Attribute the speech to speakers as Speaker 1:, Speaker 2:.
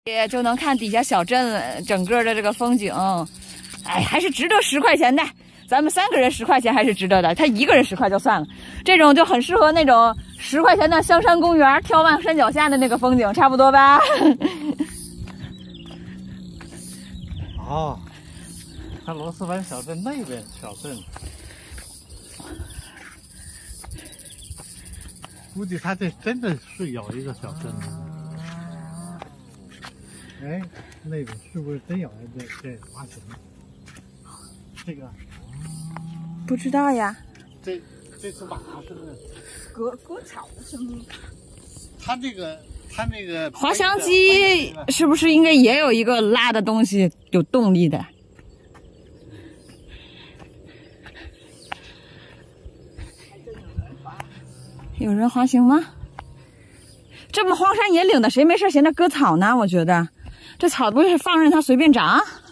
Speaker 1: 也就能看底下小镇整个的这个风景。哎，还是值得10块钱的。咱们3个人10块钱还是值得的，他1个人10块就算了。这种就很适合那种10块钱的香山公园眺望山脚下的那个风景，差不多吧？
Speaker 2: 哦，看螺蛳粉小镇那边小镇，估计他这真的是有一个小镇。哎，那边是不是真有人这滑行？这个
Speaker 1: 不知道呀。
Speaker 2: 这只马是不是？
Speaker 1: 割草是吗？
Speaker 2: 他那个
Speaker 1: 滑翔机是不是应该也有一个拉的东西，有动力的？有人滑行吗？这么荒山野岭的，谁没事闲着割草呢？我觉得这草不是放任它随便长。